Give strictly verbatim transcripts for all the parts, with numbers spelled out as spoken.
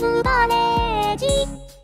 ズガレージ。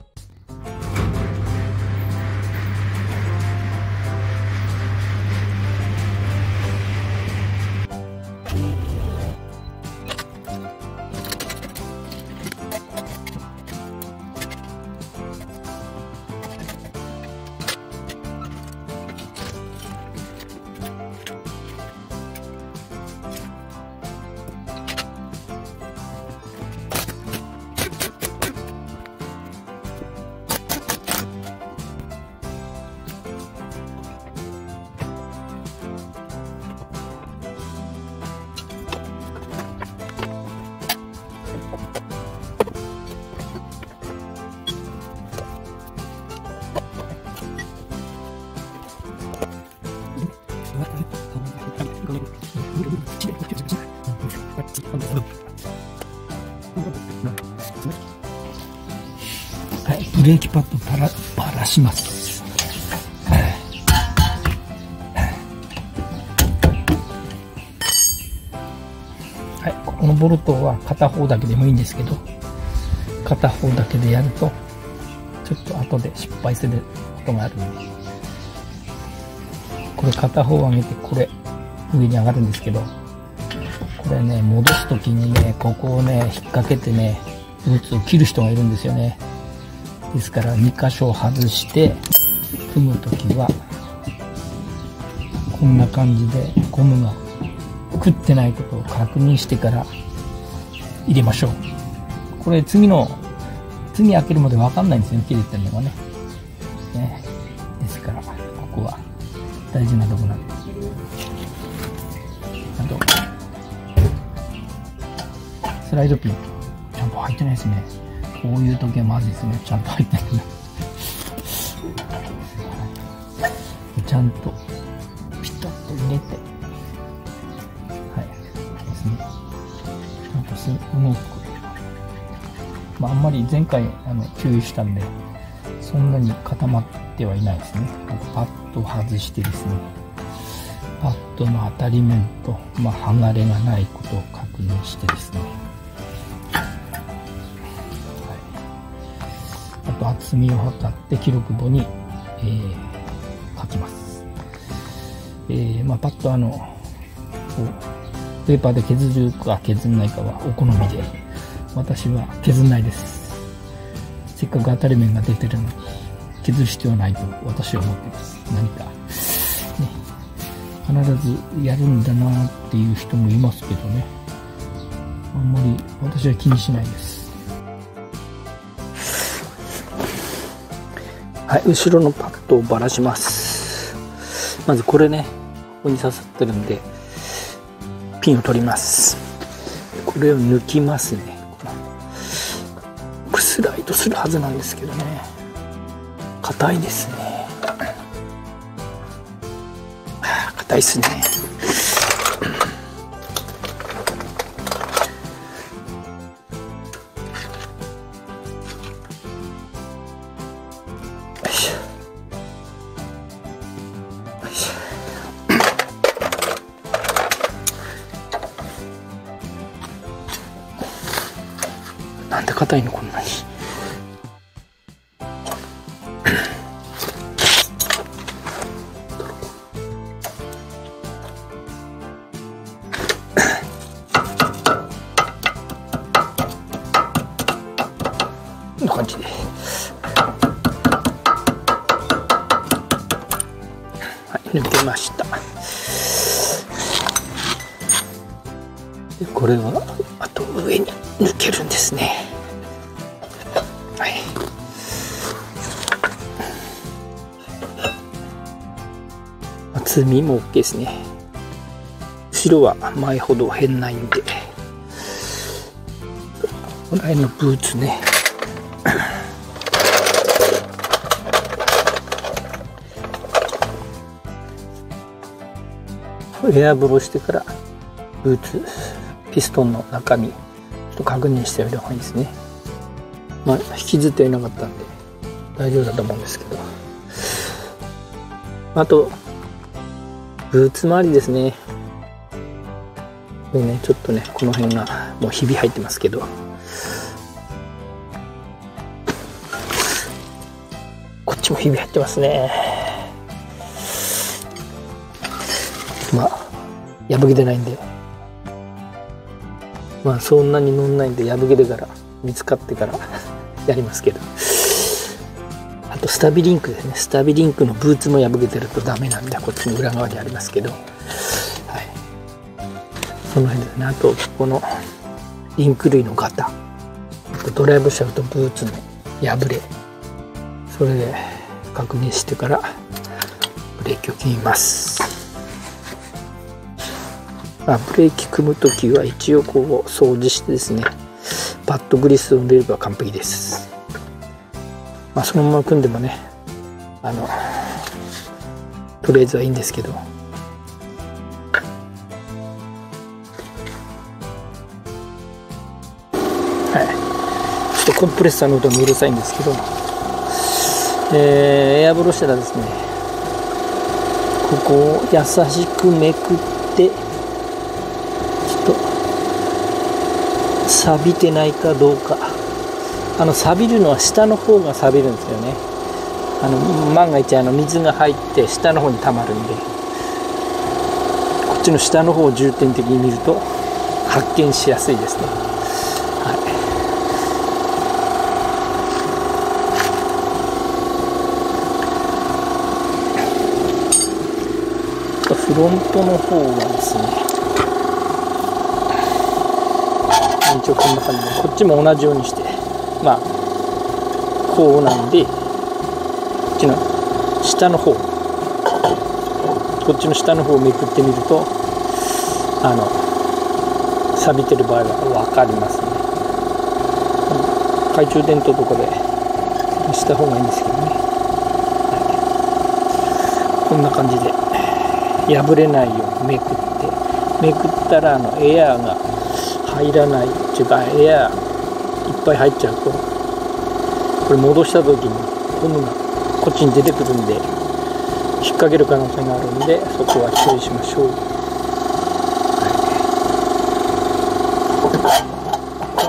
はい、ブレーキパッドばらばらします。はい、ここのボルトは片方だけでもいいんですけど、片方だけでやるとちょっと後で失敗することがあるんで、これ片方上げてこれ上に上がるんですけど、これね戻す時にねここをね引っ掛けてねブーツを切る人がいるんですよね。ですからに箇所外して組む時はこんな感じでゴムが食ってないことを確認してから入れましょう。これ次の次開けるまで分かんないんですよね、切れてるのがね。ねですからここは大事なとこなんです。あとスライドピンちゃんと入ってないですね。こういう時はまずいですね。ちゃんと入ってないちゃんとピタッと入れて、はいですね。ちゃんとす動く。まああんまり前回あの注意したんでそんなに固まってはいないですね。あとパッドを外してですね、パッドの当たり面と、まあ、剥がれがないことを確認してですね、あと厚みを測って記録簿に、えー、書きます。えー、まあパッとあのこうペーパーで削るか削んないかはお好みで、私は削んないです。せっかく当たり面が出てるのに削る必要はないと私は思っています。何かね必ずやるんだなっていう人もいますけどね、あんまり私は気にしないです。はい、後ろのパッドをばらします。まずこれね、ここに刺さってるんで、ピンを取ります。これを抜きますね。これスライドするはずなんですけどね、硬いですね。硬いですね。なんで硬いのこんなに。こんな感じで。はい、抜けました。でこれはあと上に抜けるんですね。はい。厚みも OK ですね。後ろは前ほど変ないんで、この辺のブーツね。エアブロしてからブーツピストンの中身ちょっと確認しておいた方がいいですね。まあ引きずってはいなかったんで大丈夫だと思うんですけど、あとブーツ周りですね。これねちょっとねこの辺がもうひび入ってますけど、 ちもひび入ってますね。まあ破けてないんで、まあそんなに乗んないんで、破けてから見つかってからやりますけど。あとスタビリンクですね。スタビリンクのブーツも破けてるとダメなんで、こっちの裏側にありますけど、はい、その辺ですね。あとこのリンク類のガタ、あとドライブシャフトブーツの破れ、それで確認してからブレーキを組みます。まあ、ブレーキ組むときは一応こう掃除してですね、パッドグリスを入れれば完璧です。まあ、そのまま組んでもね、あのとりあえずはいいんですけど、はい、ちょっとコンプレッサーの音もうるさいんですけど、えー、エアブロしたらですね、ここを優しくめくって、ちょっと錆びてないかどうか。あの錆びるのは下の方が錆びるんですよね。あの万が一あの水が入って下の方に溜まるんで、こっちの下の方を重点的に見ると発見しやすいですね。はい、フロントの方はですね、一応こんな感じで、こっちも同じようにして、まあこうなんで、こっちの下の方、こっちの下の方をめくってみると、あの錆びてる場合は分かりますね。懐中電灯とかでした方がいいんですけどね。はい、こんな感じで破れないようにめくって、めくったらあのエアーが入らないっていうか、エアーいっぱい入っちゃうと、これ戻した時にゴムがこっちに出てくるんで引っ掛ける可能性があるんで、そこは注意しましょう。はい、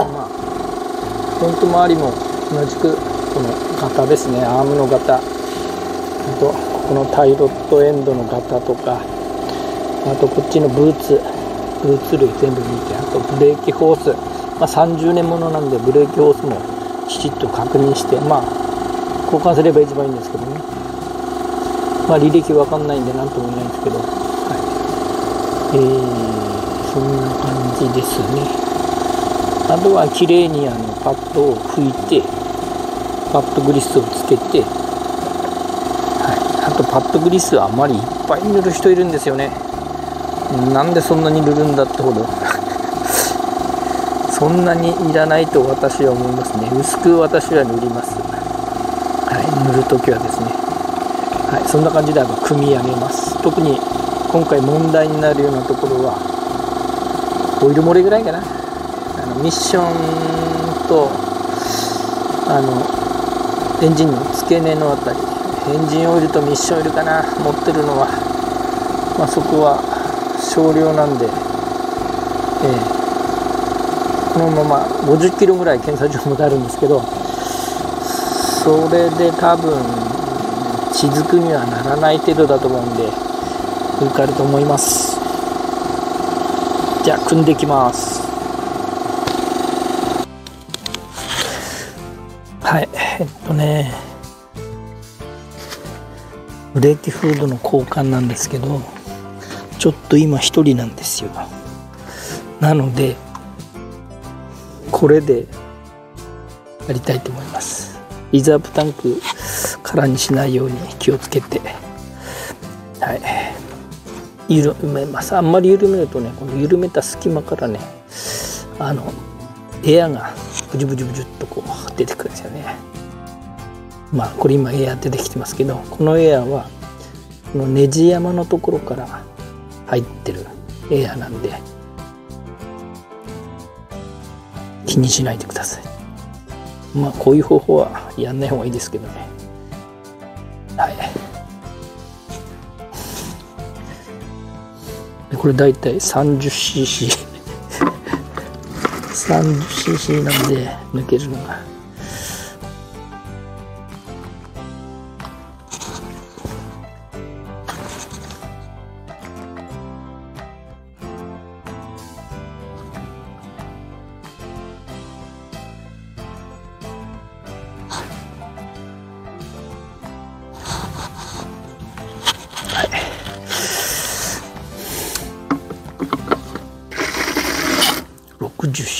まあフロント周りも同じくこのガタですね、アームのガタ、あとこのタイロットエンドのガタとか、あとこっちのブーツブーツ類全部見て、あとブレーキホース、まあ、さんじゅうねんものなんでブレーキホースもきちっと確認して、まあ交換すれば一番いいんですけどね。まあ履歴わかんないんで何とも言えないんですけど、はい、えー、そんな感じですね。あとは綺麗にあのパッドを拭いて、パッドグリスをつけて、はい、あとパッドグリスはあまりいっぱい塗る人いるんですよね。なんでそんなに塗るんだってほどそんなにいらないと私は思いますね。薄く私は塗ります。はい、塗るときはですね、はい、そんな感じで組み上げます。特に今回問題になるようなところはオイル漏れぐらいかな。あのミッションとあのエンジンの付け根のあたり、エンジンオイルとミッションオイルかな、持ってるのは、まあ、そこは少量なんで、えーこのままごじゅっキロぐらい検査場まであるんですけど、それで多分雫にはならない程度だと思うんで受かると思います。じゃあ組んでいきます。はい、えっとねブレーキフードの交換なんですけど、ちょっと今一人なんですよ。なのでこれでやりたいと思います。リザーブタンク空にしないように気をつけて、はい、緩めます。あんまり緩めるとね、この緩めた隙間からね、あのエアがブジュブジュブジュっとこう出てくるんですよね。まあこれ今エア出てきてますけど、このエアはこのネジ山のところから入ってるエアなんで気にしないでください。まあこういう方法はやんない方がいいですけどね。はい。でこれだいたい さんじゅっシーシー さんじゅっシーシー なんで抜けるのが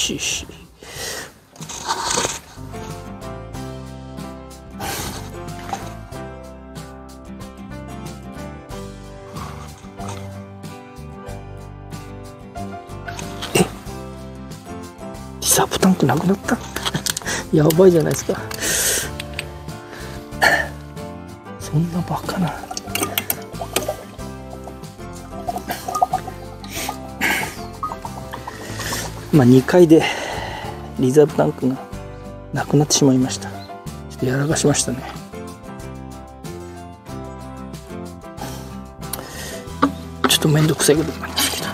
しよし。え、リザーブタンクなくなった。やばいじゃないですか。そんなバカな。まあにかいでリザーブタンクがなくなってしまいました。ちょっとやらかしましたね。ちょっとめんどくさいことになりましたけど。